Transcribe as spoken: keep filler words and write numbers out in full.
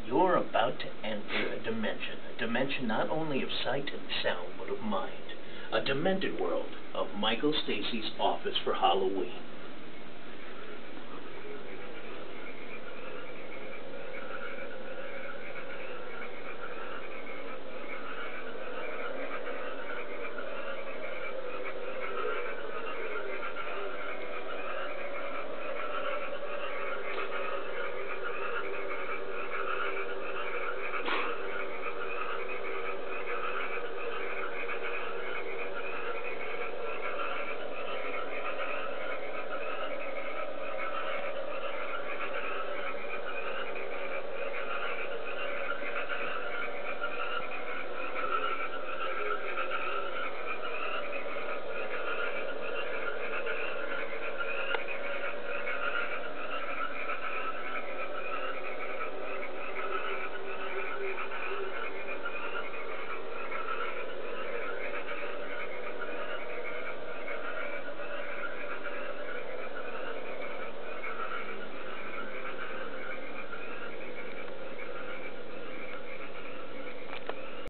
You're about to enter a dimension, a dimension not only of sight and sound, but of mind. A demented world of Michael Stacy's Office for Halloween.